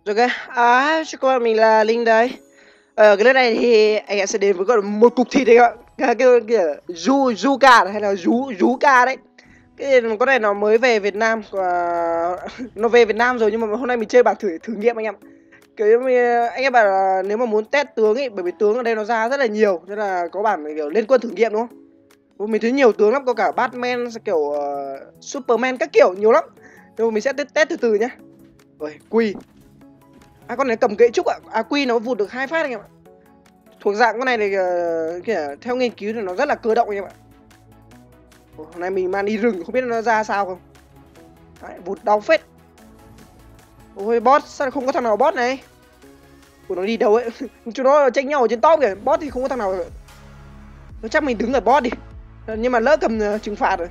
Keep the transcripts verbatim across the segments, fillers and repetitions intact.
Rồi ok, à, chào các bạn, mình là Linh đây. Ở cái lớp này thì anh em sẽ đến với gọi là một cục thịt đấy các bạn. Cái cái kiểu Yu Yuka hay là Yu Yuka đấy. Cái con này nó mới về Việt Nam và nó về Việt Nam rồi nhưng mà hôm nay mình chơi bản thử thử nghiệm anh em. Kiểu như mình, anh em bảo là nếu mà muốn test tướng ấy, bởi vì tướng ở đây nó ra rất là nhiều nên là có bản kiểu lên quân thử nghiệm đúng không? Mình thấy nhiều tướng lắm, có cả Batman kiểu uh, Superman các kiểu nhiều lắm. Nhưng mà mình sẽ test, test từ từ nhá. Rồi, Quy. À con này cầm gậy trúc ạ. À Quy nó vụt được hai phát anh em ạ. Thuộc dạng con này thì uh, kìa, theo nghiên cứu thì nó rất là cơ động anh em ạ. Ồ, hôm nay mình mang đi rừng không biết nó ra sao không. Đấy, vụt đau phết. Ôi boss, sao không có thằng nào boss này? Ủa nó đi đâu ấy? Chúng nó tranh nhau ở trên top kìa. Boss thì không có thằng nào. Chắc mình đứng ở boss đi. Nhưng mà lỡ cầm uh, trừng phạt rồi.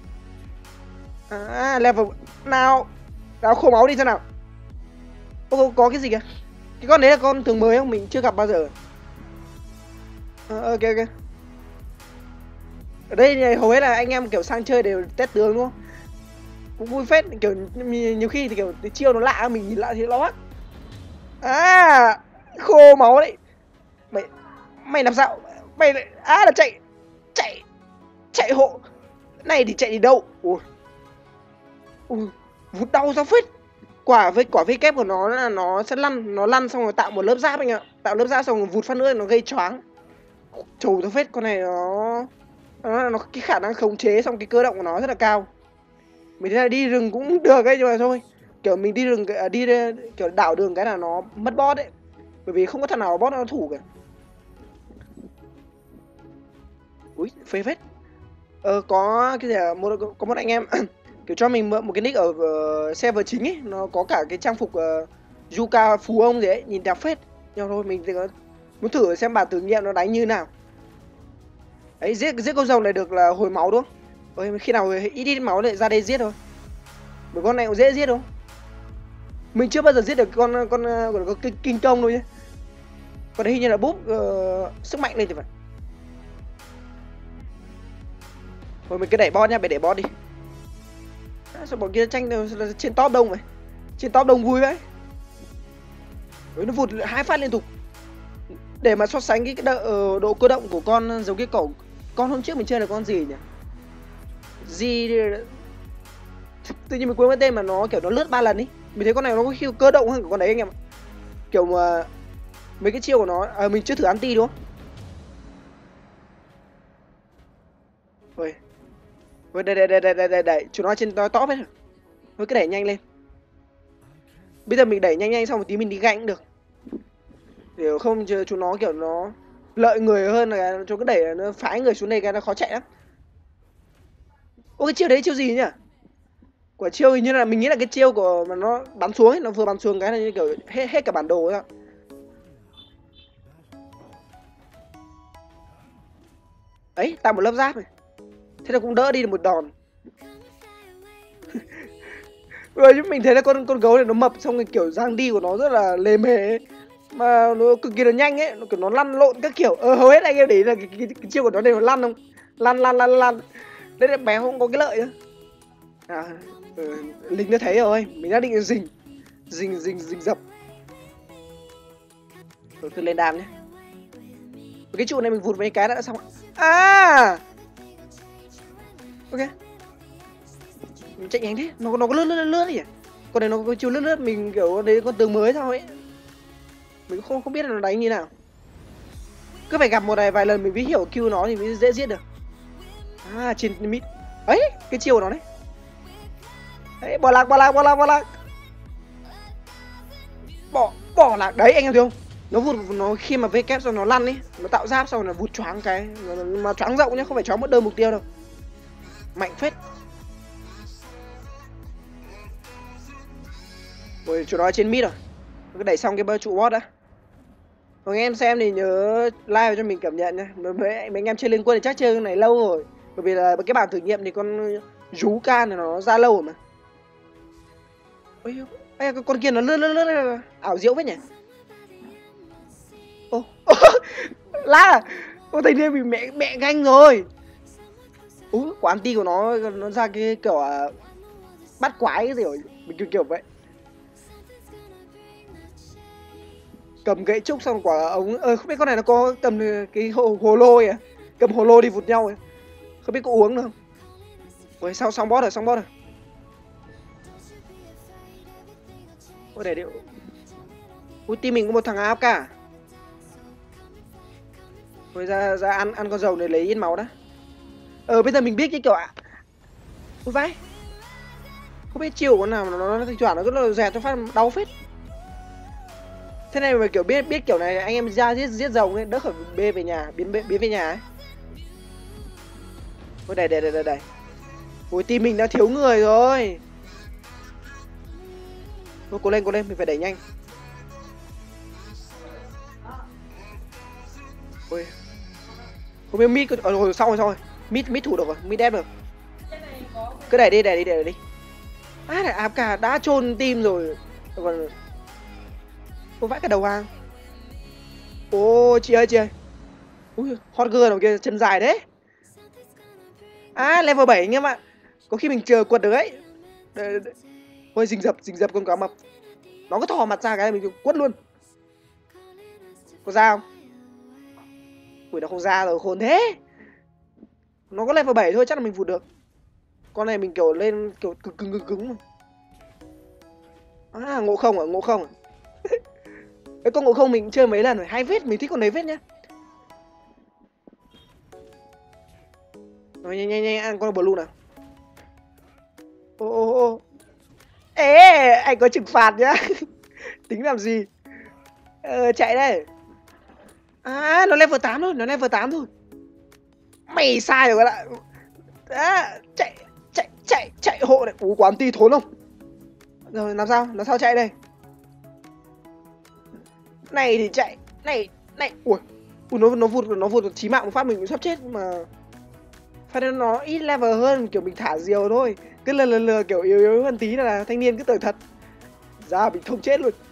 À level nào. Nào khô máu đi xem nào. Ô, có cái gì kìa? Cái con đấy là con tướng mới không? Mình chưa gặp bao giờ. À, ok ok. Ở đây thì hầu hết là anh em kiểu sang chơi đều test tướng đúng không? Cũng vui phết, kiểu nhiều khi thì kiểu cái chiêu nó lạ mình nhìn lại thì nó hắc. À khô máu đấy. Mày mày làm sao? Mày lại à là chạy chạy chạy hộ. Này thì chạy đi đâu? Ui. Ui, vút đau ra phết. Quả với quả vây kép của nó là nó sẽ lăn, nó lăn xong rồi tạo một lớp giáp anh ạ. Tạo lớp giáp xong rồi vụt phát nữa nó gây choáng. Trầu ra phết, con này nó nó, nó cái khả năng khống chế xong cái cơ động của nó rất là cao. Mình thấy là đi rừng cũng được ấy nhưng mà thôi. Kiểu mình đi rừng à, đi kiểu đảo đường cái là nó mất boss ấy. Bởi vì không có thằng nào boss nó thủ cả. Ui, phê phết. Ờ có cái gì à, một có một anh em kiểu cho mình mượn một cái nick ở uh, server chính ấy, nó có cả cái trang phục uh, Yuka phú ông gì ấy, nhìn đẹp phết. Nhưng thôi mình thì có muốn thử xem bản thử nghiệm nó đánh như nào. Đấy, giết giết con rồng này được là hồi máu đúng không? Ôi, khi nào ít ít máu lại ra đây giết thôi. Bởi con này cũng dễ giết đúng không? Mình chưa bao giờ giết được con con gọi là con kinh, kinh công thôi nhé. Còn đấy hình như là búp uh, sức mạnh lên thì phải. Thôi mình cứ đẩy boss nhá, phải đẩy boss đi. À, sao bọn kia tranh trên top đông vậy? Trên top đông vui vậy. Đấy, nó vụt hai phát liên tục. Để mà so sánh cái, cái độ, độ cơ động của con giống cái cậu con hôm trước mình chơi là con gì nhỉ? Gì tự nhiên mình quên mất tên mà nó kiểu nó lướt ba lần ý. Mình thấy con này nó có khiêu cơ động hơn của con đấy anh em ạ. Kiểu mà mấy cái chiêu của nó à, mình chưa thử anti đúng không? Ôi. Ôi đây đây đây đây đây đây, đây. Chúng nó trên top hết rồi. Thôi cứ đẩy nhanh lên. Bây giờ mình đẩy nhanh nhanh xong một tí mình đi gánh cũng được. Để không chúng nó kiểu nó lợi người hơn là chúng cứ đẩy nó phái người xuống đây cái nó khó chạy lắm. Ô cái chiêu đấy chiêu gì nhỉ? Quả chiêu hình như là mình nghĩ là cái chiêu của mà nó bắn xuống ấy, nó vừa bắn xuống cái là như kiểu hết hết cả bản đồ ấy. Ấy, tạo một lớp giáp này. Thế là cũng đỡ đi được một đòn. Rồi chứ mình thấy là con con gấu này nó mập xong rồi kiểu giang đi của nó rất là lề mề ấy. Mà nó cực kỳ là nhanh ấy, nó kiểu nó lăn lộn các kiểu. Ờ hầu hết anh em để ý là cái, cái, cái, cái chiêu của nó đều lăn không? Lăn lăn lăn lăn. Đấy là bé không có cái lợi nữa. À, ừ, Linh đã thấy rồi, mình đã định rình rình rình rình dập. Rồi cứ lên đam nhé. Cái trụ này mình vụt mấy cái đã xong. À ok, mình chạy nhanh thế, nó nó có lướt lướt lướt gì à? Con này nó có chiều lướt lướt, mình kiểu đấy con tường mới thôi ấy. Mình không không biết là nó đánh như nào. Cứ phải gặp một này vài lần mình mới hiểu Q nó thì mới dễ giết được. À trên mid ấy, cái chiều của nó đấy. Đấy, bỏ lạc bỏ lạc bỏ lạc bỏ lạc. Bỏ bỏ lạc đấy anh em thấy không? Nó vụt nó khi mà vê kép xong nó lăn ấy, nó tạo giáp xong nó vụt choáng cái, mà choáng rộng nhá, không phải choáng một đơn mục tiêu đâu. Mạnh phết. Ôi chỗ đó trên mid rồi. Cứ đẩy xong cái trụ boss đã. Còn anh em xem thì nhớ like cho mình cảm nhận nha. Mấy, mấy anh em chơi Liên Quân thì chắc chơi cái này lâu rồi. Bởi vì là cái bản thử nghiệm thì con rú can này nó ra lâu rồi mà. Ôi, ôi con kia nó lướt lướt lướt ảo diệu với nhỉ. Ô, ô lá ô thầy điên bị mẹ mẹ ganh rồi. Úi, quả anti của nó nó ra cái kiểu uh, bắt quái cái gì rồi, mình kiểu kiểu vậy. cầm gậy trúc xong quả ống. Ơ không biết con này nó có cầm cái hồ, hồ lô à? Cầm hồ lô đi vụt nhau à? Không biết có uống được không? Ôi sao xong boss rồi, xong boss rồi. Ôi để đi. Ui team mình có một thằng a ép ca. Rồi ra ra ăn ăn con rồng để lấy ít máu đã. Ờ bây giờ mình biết cái kiểu ạ. Ui vãi. Không biết chiều con nào mà nó thành thoảng nó rất là dẹt cho phát đau phết. Thế này mà kiểu biết biết kiểu này anh em ra giết giết rồng ấy, đỡ khỏi bê về nhà, biến biến về nhà ấy. Ôi đây đây đây đây đây. Ui team mình đã thiếu người rồi. Ôi cố lên cố lên, mình phải đẩy nhanh. Ôi. Không biết mid ờ rồi xong rồi xong rồi. Mid mid thủ được rồi, mid đẹp được. Cứ đẩy đi đẩy đi đẩy đi. À này a ép ca đã chôn team rồi. Còn ôi vãi cả đầu hàng. Ô chị ơi chị ơi. Ui hot girl nào kia chân dài đấy. À level bảy anh em ạ. Có khi mình chờ quật được ấy. Đây, đây. Ôi rình rập rình rập con cá mập. Nó có thò mặt ra cái mình quất luôn. Có ra không? Ui nó không ra rồi khôn thế. Nó có level bảy thôi chắc là mình vụt được. Con này mình kiểu lên kiểu cứng cứng cứng cứng mà. À ngộ không à, ngộ không à. Cái con ngộ không mình chơi mấy lần rồi, hay vết, mình thích con đấy vết nhá. Rồi nhanh nhanh nhanh ăn con blue nào. Ô ô ô. Ê anh có trừng phạt nhá. Tính làm gì. Ờ chạy đây. À nó level tám thôi, nó level tám thôi. Mày sai rồi các bạn. À, chạy chạy chạy chạy hộ này. Ú quán ti thốn không. Rồi làm sao, làm sao chạy đây. Này thì chạy, này này. Ui, ui nó nó vụt nó vụt chí mạng một phát mình cũng sắp chết mà. Phát nên nó ít level hơn, kiểu mình thả diều thôi. Cứ lừa lừa lừa kiểu yếu yếu hơn tí là thanh niên cứ tưởng thật. Ra mình không chết luôn.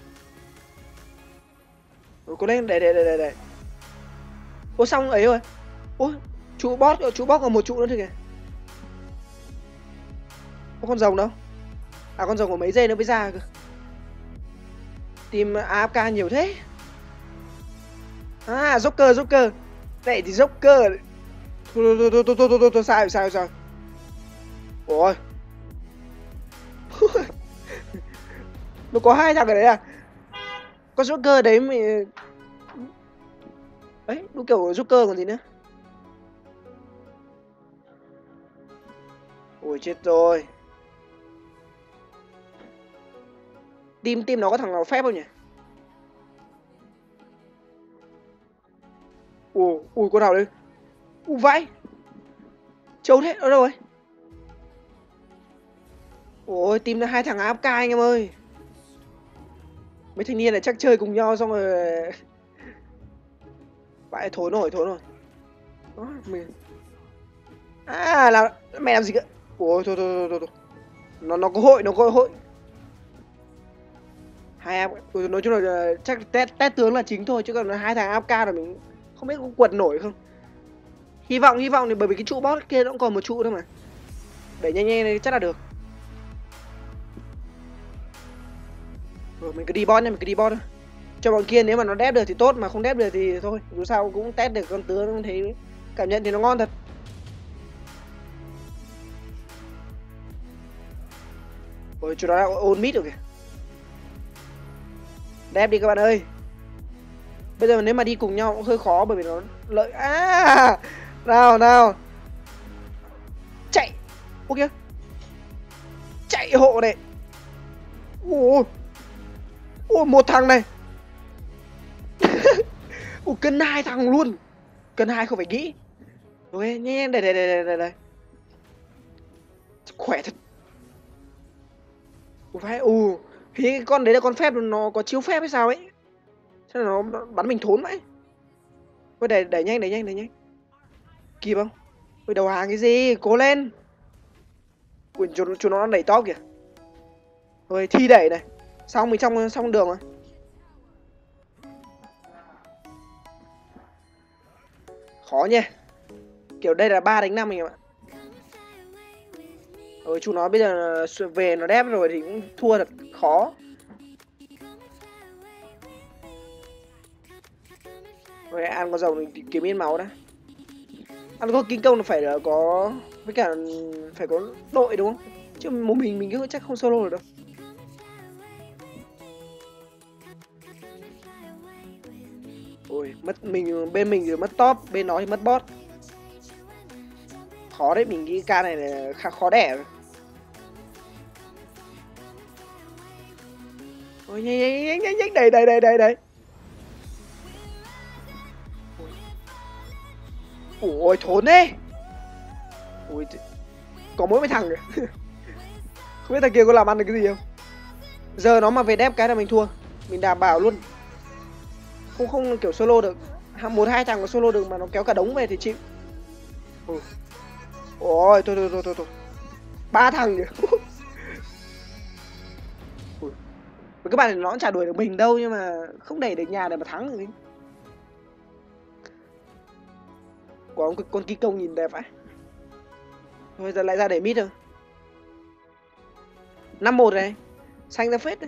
Ủa, cố lên, để để để để để. Ủa xong ấy rồi. Ủa, trụ boss, trụ boss còn một trụ nữa thôi kìa. Có con rồng đâu. À con rồng có mấy giây nữa mới ra cơ. Team a ép ca nhiều thế. À Joker Joker. Này thì Joker. Thôi thôi thôi thôi thôi thôi thôi sao sao sao. Ôi. Nó có hai thằng ở đấy à? Con Joker đấy mình ấy, nó kiểu Joker còn gì nữa. Ôi chết rồi. Team team nó có thằng nào phép không nhỉ? Ủa, ui con nào đây? Ui vãi. Trâu thế, ở đâu ấy? Ôi team là hai thằng a ép ca anh em ơi. Mấy thanh niên này chắc chơi cùng nhau xong rồi. Vãi thối nổi thối nổi. Đó, mình. À là mày làm gì cơ? Ôi thôi thôi thôi thôi. thôi. Nó nó có hội, nó có hội. Hai em nói chung là chắc test, test tướng là chính thôi, chứ còn hai thằng a ép ca là mình không biết có quật nổi không. Hy vọng hy vọng thì bởi vì cái trụ boss kia nó cũng còn một trụ thôi mà. Đẩy nhanh nhanh này chắc là được. Rồi mình cứ đi boss nha, mình cứ đi boss thôi. Cho bọn kia nếu mà nó đép được thì tốt, mà không đép được thì thôi, dù sao cũng test được con tướng, thấy cảm nhận thì nó ngon thật. Ôi chú đó đã ôn mít rồi kìa. Đẹp đi các bạn ơi. Bây giờ nếu mà đi cùng nhau cũng hơi khó bởi vì nó lợi. À nào nào. Chạy. Ô kìa. Chạy hộ này. Ôi. Ôi một thằng này. Ủa cân hai thằng luôn. Cân hai không phải nghĩ. Ok nhanh đây đây đây đây đây. Khỏe thật. Ủa phải ù. Thì cái con đấy là con phép, nó có chiếu phép hay sao ấy. Thế là nó bắn mình thốn vậy. Ôi đẩy đẩy nhanh đẩy nhanh đẩy nhanh. Kịp không? Ôi đầu hàng cái gì? Cố lên. Ui chúng, chúng nó đang đẩy top kìa. Ôi thi đẩy này. Xong mình trong xong đường rồi. Khó nha. Kiểu đây là ba đánh năm mình em ạ. Ôi chúng nó bây giờ về nó đép rồi thì cũng thua thật khó. Rồi ăn con rồng thì kiếm yên máu đã. Ăn có kinh công là phải là có với cả phải có đội đúng không? Chứ một mình mình cứ chắc không solo được đâu. Ôi mất mình bên mình rồi mất top, bên nó thì mất bot. Khó đấy, mình nghĩ ca này là khá khó đẻ rồi. Ôi nhanh nhanh nhanh nhanh đây đây đây đây đây. Ôi thốn đấy. Ui, có mỗi mấy thằng rồi. Không biết thằng kia có làm ăn được cái gì không. Giờ nó mà về đép cái là mình thua. Mình đảm bảo luôn. Không không kiểu solo được. Một hai thằng có solo được mà nó kéo cả đống về thì chịu. Ừ. Ôi thôi thôi thôi thôi thôi. Ba thằng kìa. Và các bạn nó cũng chả đuổi được mình đâu nhưng mà không đẩy được nhà để mà thắng được. Có con, con kỳ công nhìn đẹp vậy. Thôi giờ lại ra để mid rồi. năm một này. Xanh ra phết đấy.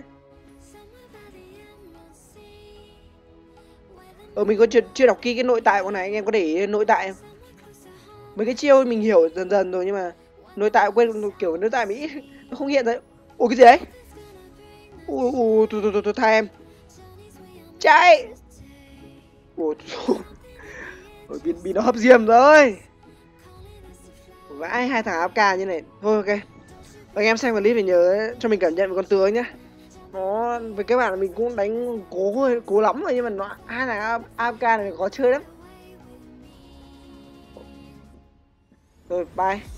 Ờ mình có chưa, chưa đọc kỹ cái nội tại của này, anh em có để ý nội tại không? Mấy cái chiêu mình hiểu dần dần rồi nhưng mà nội tại quên kiểu nội tại Mỹ nó không hiện đấy. Ủa cái gì đấy? Ủa ủa thôi thôi thôi tha em. Chạy. Ủa ủa bị, bị nó hấp diêm rồi. Vãi hai thằng áp ca như này. Thôi ok. Và anh em xem clip thì nhớ cho mình cảm nhận về con tướng nhá. Nó với các bạn là mình cũng đánh cố cố lắm rồi nhưng mà nó hai thằng a ép ca này khó chơi lắm. Rồi bye.